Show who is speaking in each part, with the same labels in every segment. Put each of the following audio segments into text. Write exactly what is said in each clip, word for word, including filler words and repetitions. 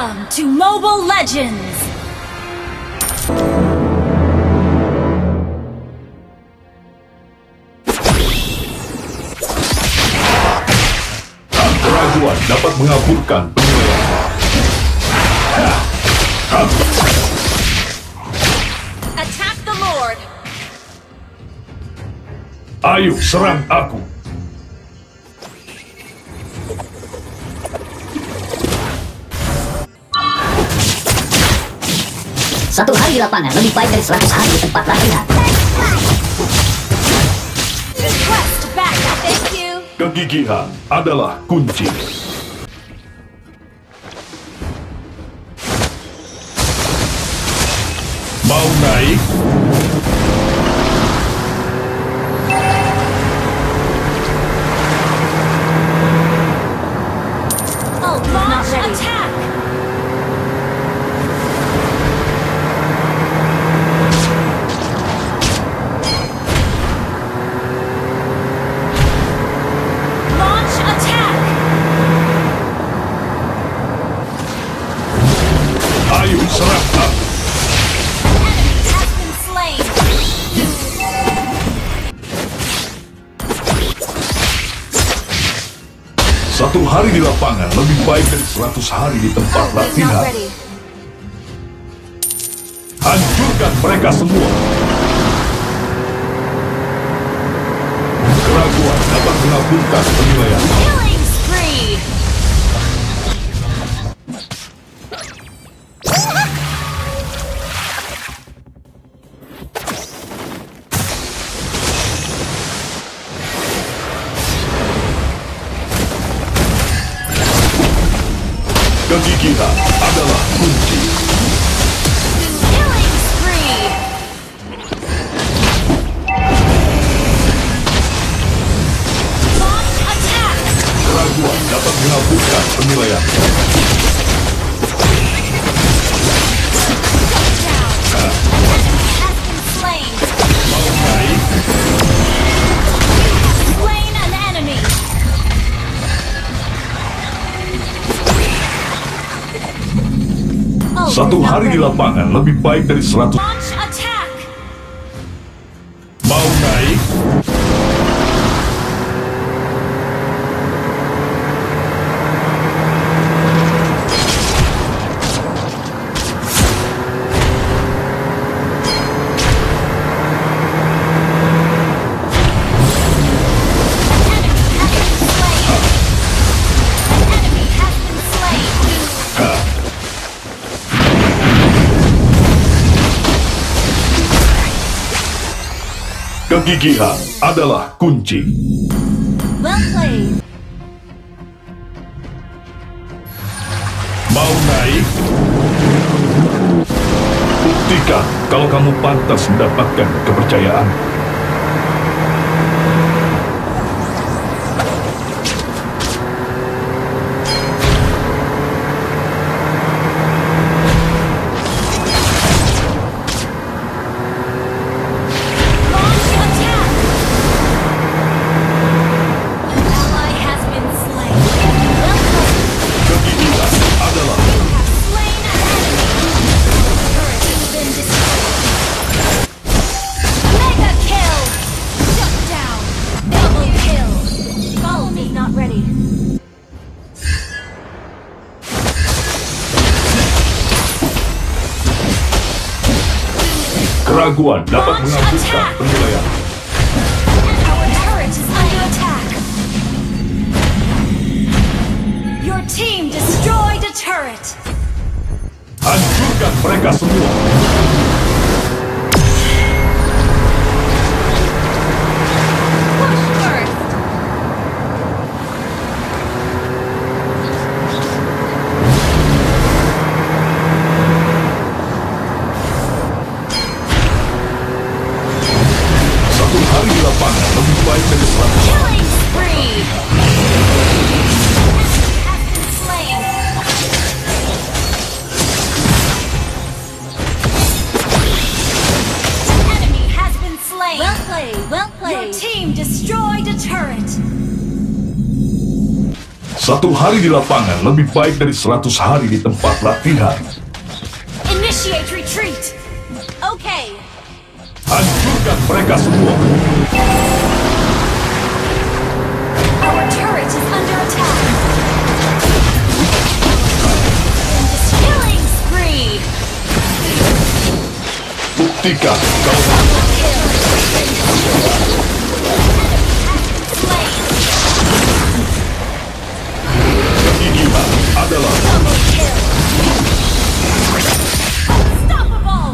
Speaker 1: Welcome to Mobile Legends!
Speaker 2: Keraguan dapat mengaburkan penilaian.
Speaker 1: Attack the Lord!
Speaker 2: Ayo serang aku.
Speaker 3: Satu hari di lapangan lebih baik dari seratus hari di tempat latihan.
Speaker 1: Request back, thank you.
Speaker 2: Kegigihan adalah kunci. Mau naik?
Speaker 1: Oh, launch attack! Launch attack!
Speaker 2: Ayo serang aku.
Speaker 1: Enemy has been slain.
Speaker 2: Satu hari di lapangan lebih baik dari seratus hari di tempat
Speaker 1: Not
Speaker 2: latihan.
Speaker 1: ready.
Speaker 2: Hancurkan mereka semua. Keraguan dapat mengaburkan penilaian.
Speaker 1: Killing spree!
Speaker 2: Kegigihan adalah kunci.
Speaker 1: Killing spree! Launch attack!
Speaker 2: Keraguan dapat mengaburkan penilaian.
Speaker 1: Down. Enemy has been slain.
Speaker 2: Mau naik?
Speaker 1: Slain an enemy. Oh,
Speaker 2: Satu
Speaker 1: not
Speaker 2: hari di
Speaker 1: ready.
Speaker 2: lapangan lebih baik dari seratus.
Speaker 1: Launch attack!
Speaker 2: Mau naik?
Speaker 1: Enemy has been slain.
Speaker 2: Kegigihan adalah kunci.
Speaker 1: Well played.
Speaker 2: Mau naik? Buktikan kalau kamu pantas mendapatkan kepercayaan.
Speaker 1: Launch attack! An ally has been slain. Well played.
Speaker 2: Kegigihan adalah
Speaker 1: Slain an enemy. Turret has been destroyed. Mega kill! Shut down. Double kill. Follow me. Not ready.
Speaker 2: keraguan dapat
Speaker 1: Launch
Speaker 2: mengaburkan
Speaker 1: attack!
Speaker 2: penilaian.
Speaker 1: Our turret is under attack. Your team destroyed a turret.
Speaker 2: Hancurkan mereka semua.
Speaker 1: Push first.
Speaker 2: Satu hari di lapangan lebih baik dari seratus.
Speaker 1: Killing spree. Has been slain. Enemy has been slain. Well played. Well played. Your team destroyed a turret.
Speaker 2: Satu hari di lapangan lebih baik dari seratus hari di tempat latihan.
Speaker 1: Initiate retreat. Okay.
Speaker 2: Hancurkan mereka semua.
Speaker 1: Our turret is under attack. Killing spree.
Speaker 2: Buktikan kau
Speaker 1: Double kill. Slain.
Speaker 2: kegigihan adalah
Speaker 1: Double kill. Unstoppable.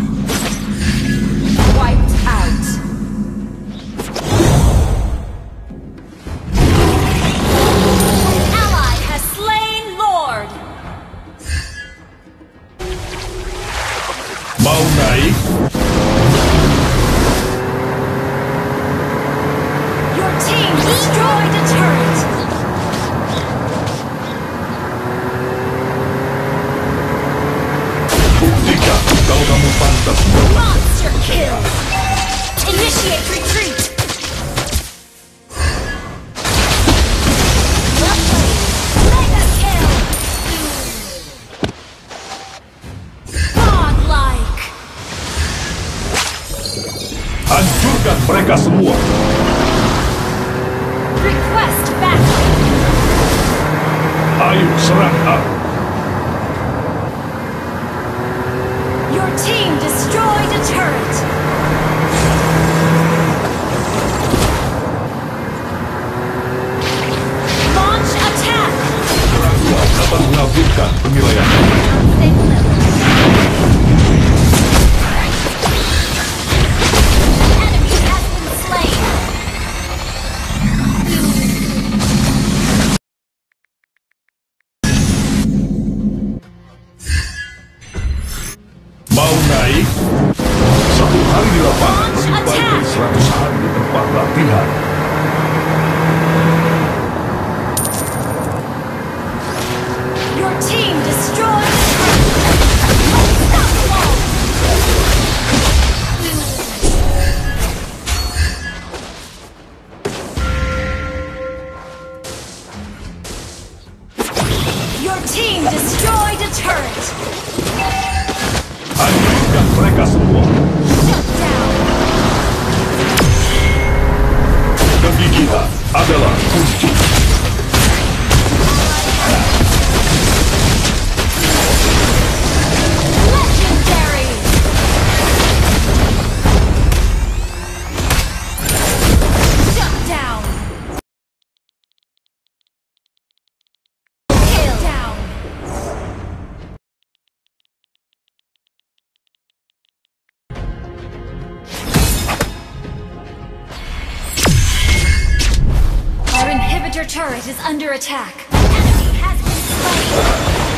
Speaker 1: Wiped out. Ally has slain Lord.
Speaker 2: mau naik.
Speaker 1: Your team destroyed a turret.
Speaker 2: Buktikan kalau kamu pantas mendapat
Speaker 1: Monster kill. Initiate retreat. Well played. Mega kill. Godlike.
Speaker 2: hancurkan mereka semua.
Speaker 1: Request backup.
Speaker 2: Ayo serang aku.
Speaker 1: Your team destroyed a turret. Launch attack.
Speaker 2: Keraguan dapat mengabulkan penilaian.
Speaker 1: Unsafe level. Enemy has been slain.
Speaker 2: Mau naik? Satu hari di lapangan lebih baik dari seratus hari di tempat latihan.
Speaker 1: Your team destroyed a turret. Unstoppable. Your team destroyed a turret.
Speaker 2: Hancurkan mereka semua.
Speaker 1: Shut down.
Speaker 2: Kegigihan adalah kunci.
Speaker 1: Legendary. Shut down. Kill down. Our inhibitor turret is under attack. Enemy has been slain.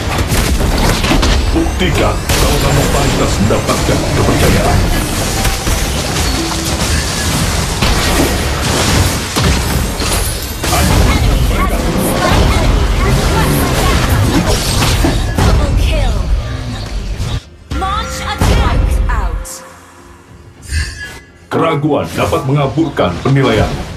Speaker 2: Buktikan kalau kamu pantas mendapatkan kepercayaan. Hancurkan mereka semua.
Speaker 1: Double kill. Launch attack. Out.
Speaker 2: Keraguan dapat mengaburkan penilaian.